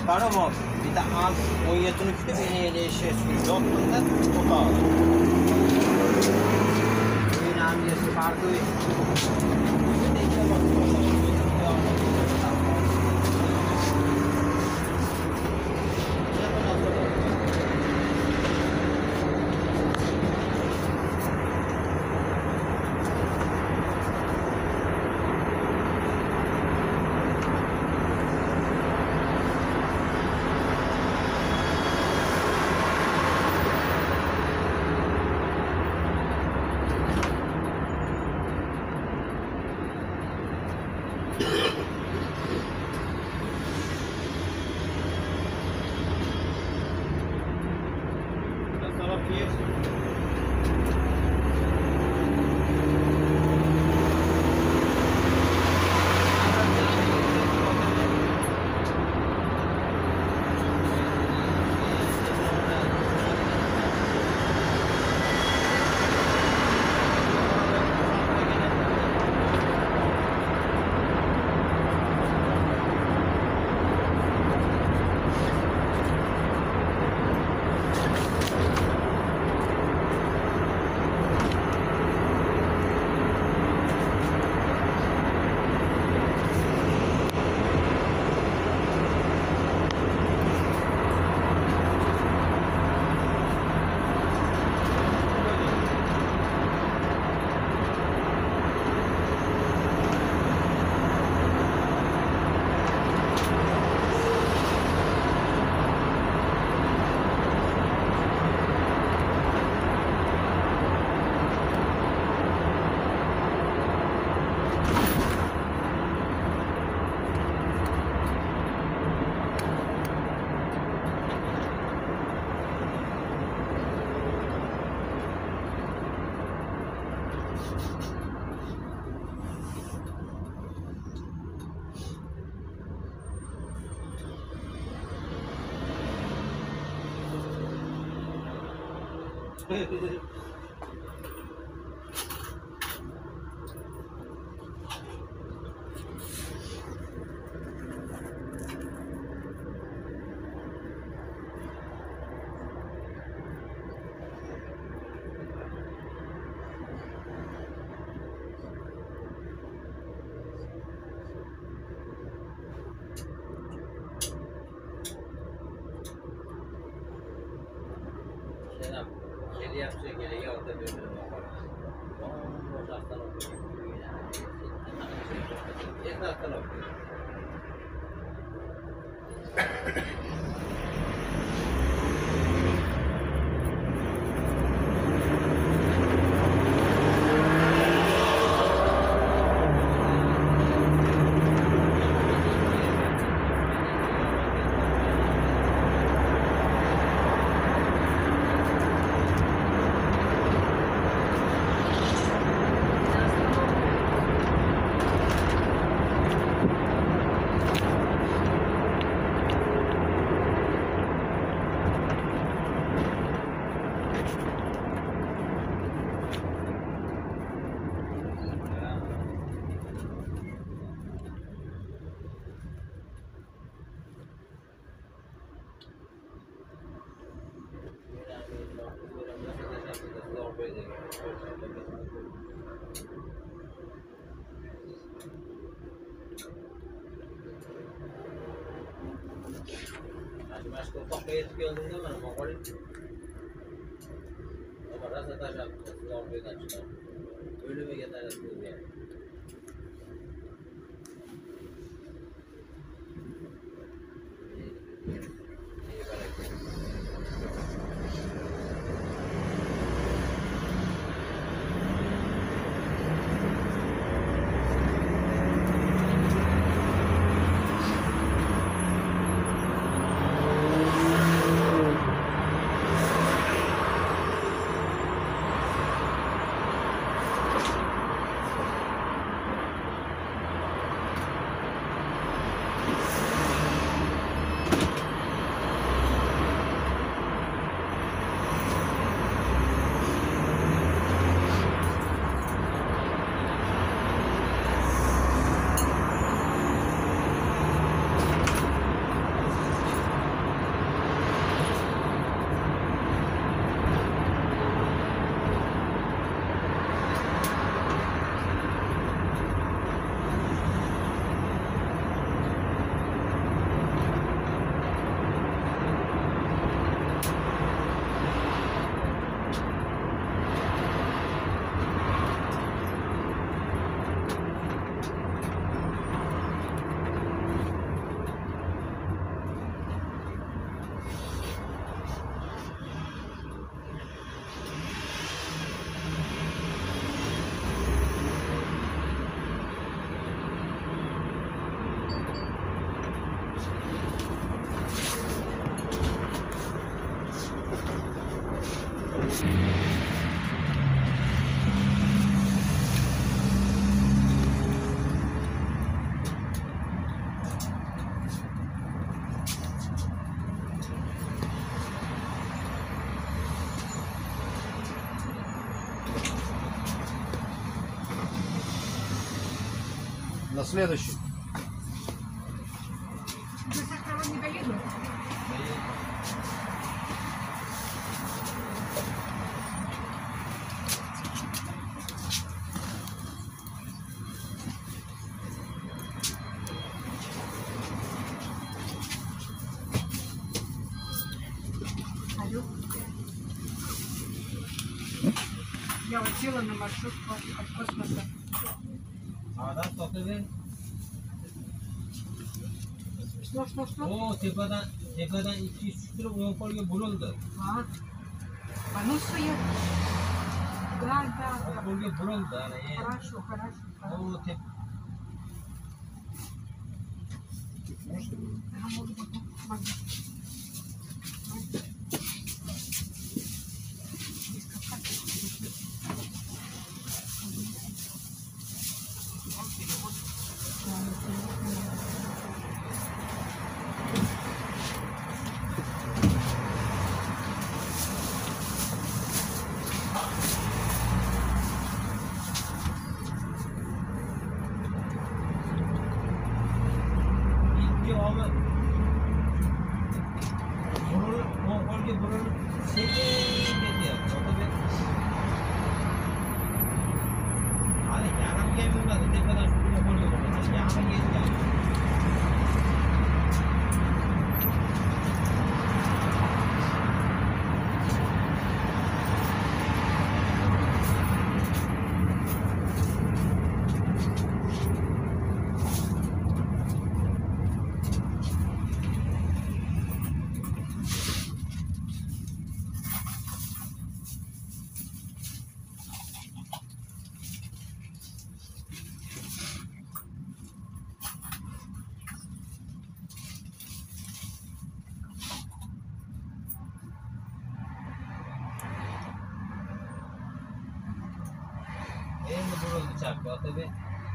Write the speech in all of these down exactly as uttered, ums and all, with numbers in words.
Paramount. Bir de az oyuncatını kütüp en iyi şey sürücü otunda o da. Önemli bir farkı yapacak yere yolda böyle bakarız. O uzaktan okuyor. Uzaktan okuyor. Mas kok kaya skill din naman mo ko rin. O para sa tasha ko ko rin siya. Öyle mi yeter aslında yani. На следующий. Вы завтра не доедете? Алло. Я вот села на маршрутку от космоса. Adam toplayın. Что, что, что? O tepeden tepeden iki yüz lira uyan kolye bulundu. А, поносуя? Да, да, O да. kolye bulundu. Yani Хорошо, хорошо. хорошо. o tep Ага, могу, могу, могу. iki abi bulun o kolye bulun sekiz gidiyor. Tabii. Hadi yanım gelmedi. Tepeden şu kolye bulun. Yanım geldi. Endi bulundu çarpı tabii.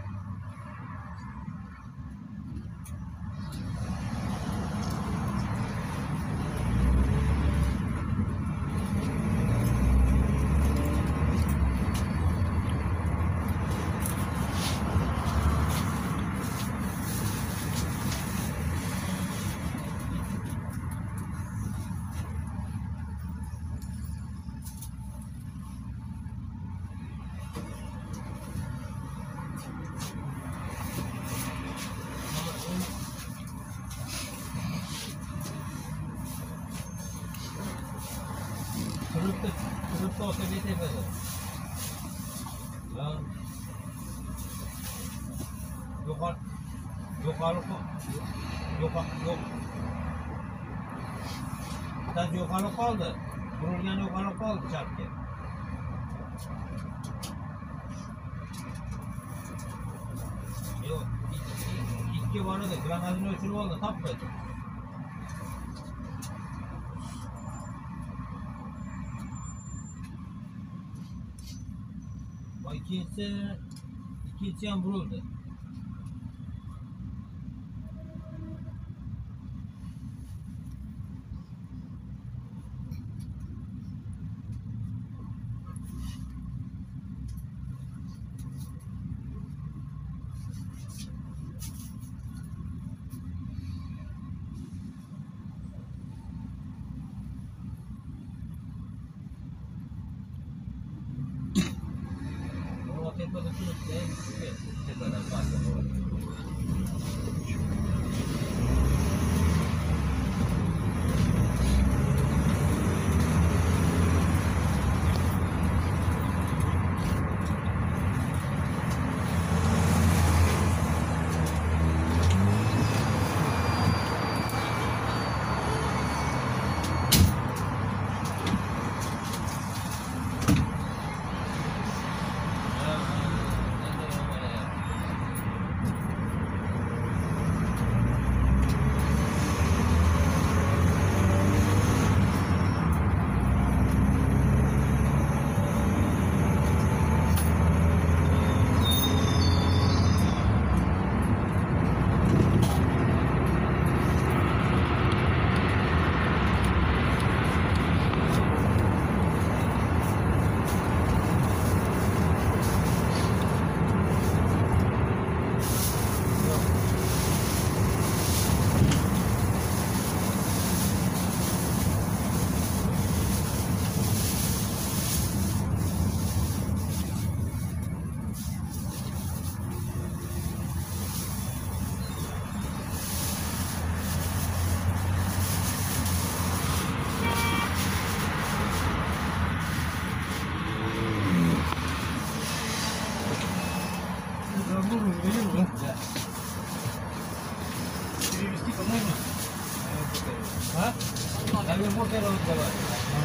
Kırıktı, kırıktı olsa bir tepede. Lan yukarı yukarı yukarı yok. Biraz yukarı kaldı. Burulgan yukarı kaldı çarptı. Yok, iki, iki vardı. Granadını ölçülü oldu, tapmadı. İkincisi, ikincisi yan vuruldu. O tepede tutup da tepeden başlıyor. номер. Там ему первый разговаривать.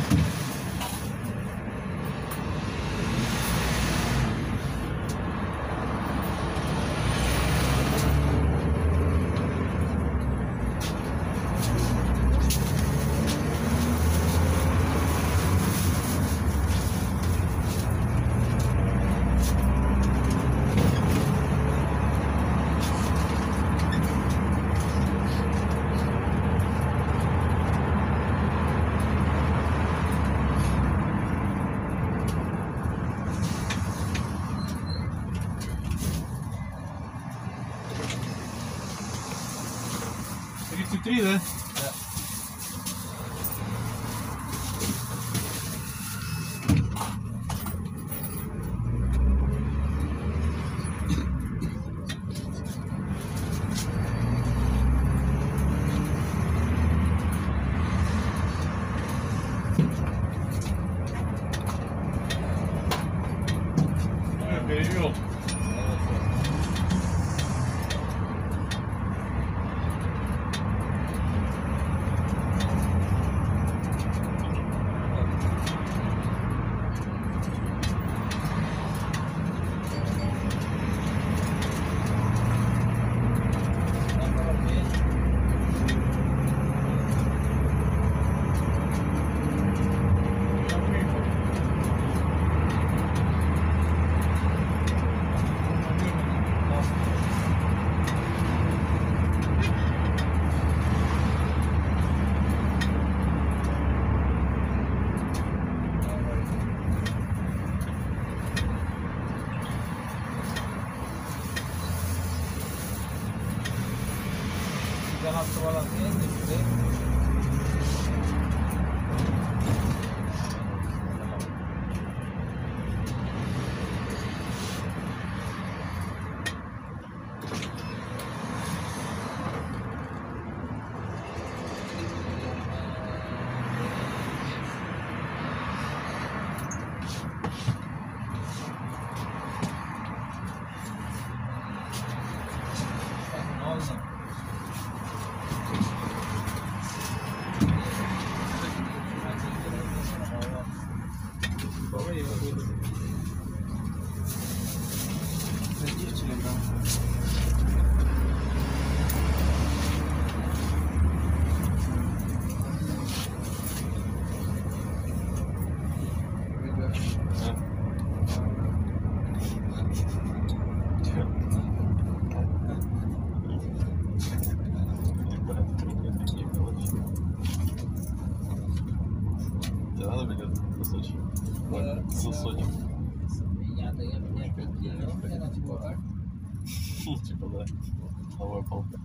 тридцать три, да? Да. Перевел. Типа, да. Новая полка.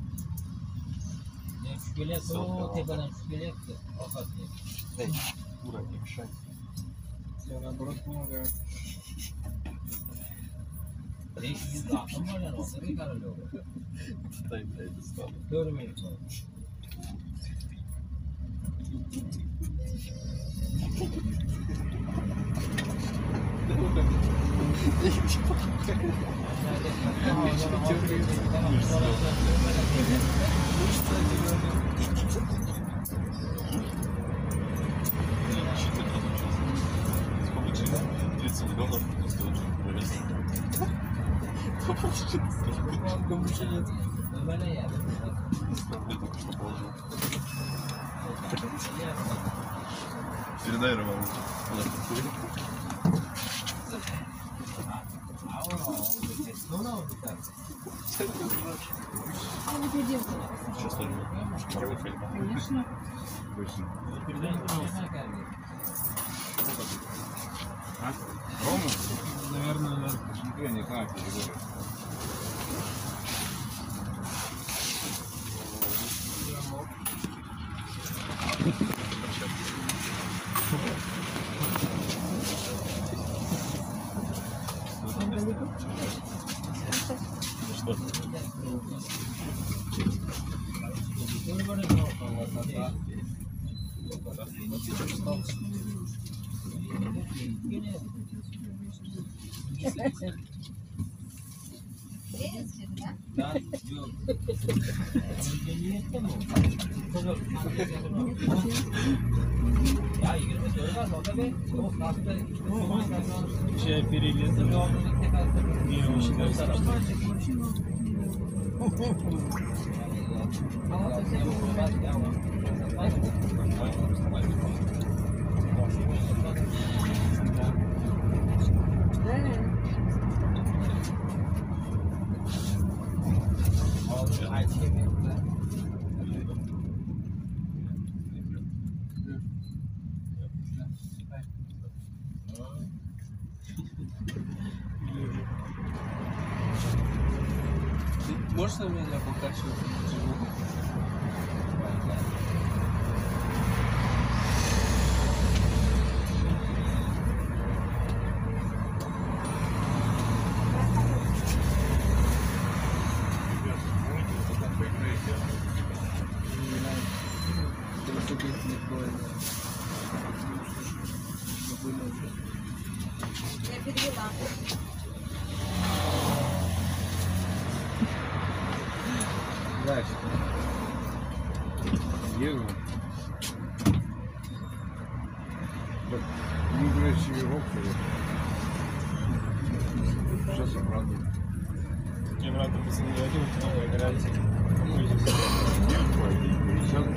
Шкелет, ну, типа, шкелет, Эй, дура, не мешай. Я наоборот помогаю. Дай, блядь, достану. тридцать миллионов стоит вывести. Кому нет? Я только что положил. Передай Роману. А вот я девушка. Сейчас тоже. Конечно. А? Рому? Наверное, да. Я не знаю, категорию. Что? Да, Чай перелезал. Не очень даже. Можешь на меня покачивать? Я перевела. Дальше. Еду. Так, не красивый рок. Сейчас обратно. Я обратно пацаны говорил, новая гарантия. Нет, пойди, пересядешь.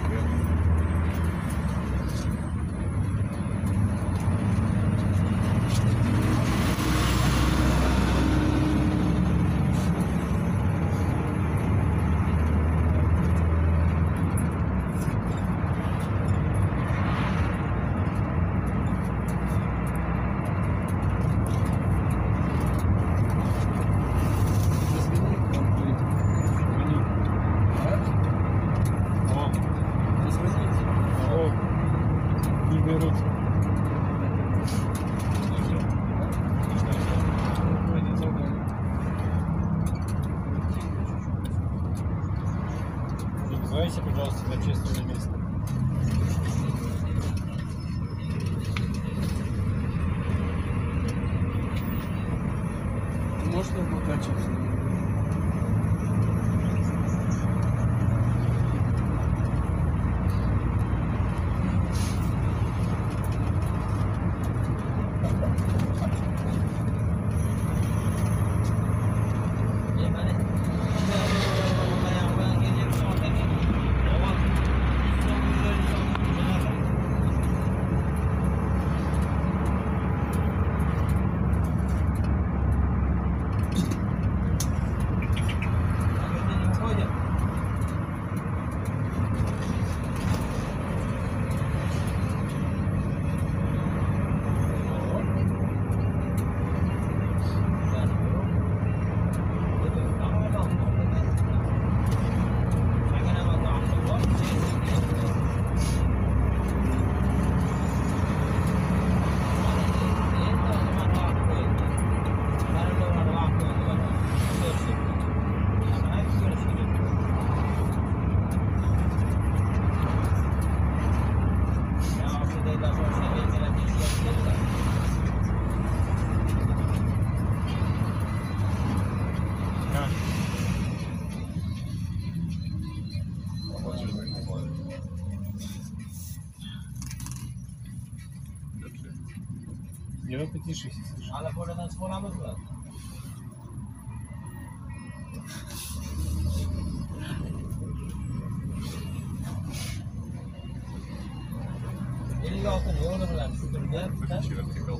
Вызывайте, пожалуйста, на общественное место. Можно покачаться? Сделай потише, если слышишь. Ale może ten słowa myślę. Или olsun, yolu bilan tushirdi. Выключи вертикал.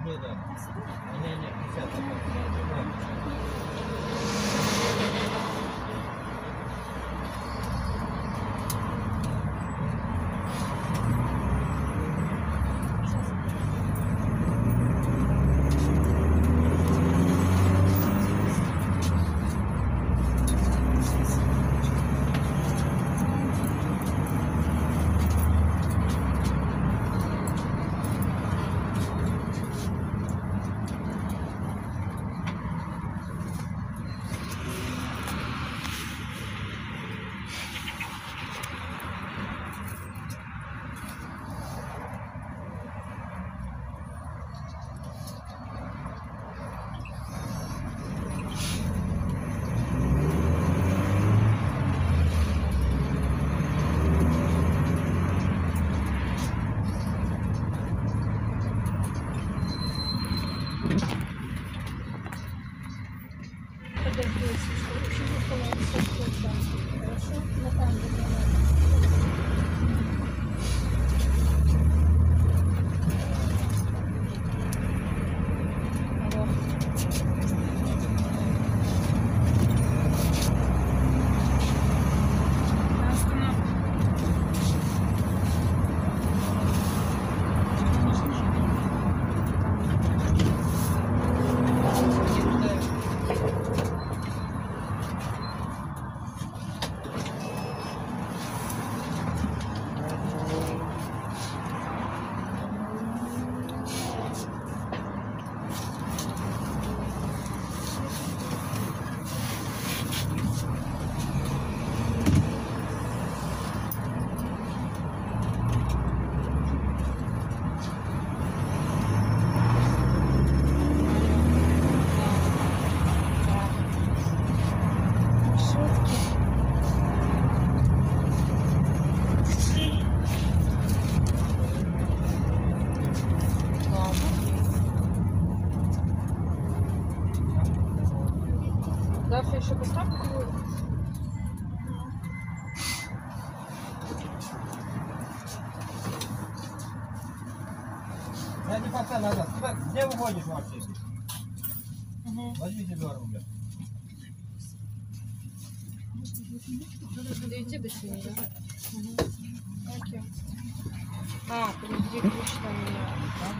рублей, да. Не, не, пятьдесят. Подожди, если что, вообще не получится. Хорошо? На камеру. На остановку. Завтра еще поставку будет? Я не пока назад. Куда, где уходишь вообще? Угу. Возьмите два рубля. Доведи до семи, да? Угу. Окей. А, подожди, ключ там у меня.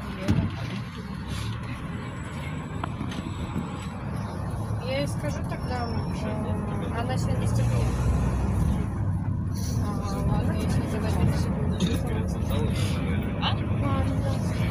Я ей скажу тогда, э, она сегодня не стерпит. Ага, ладно, если задать себе. Через город Сантала, А? Ладно, да.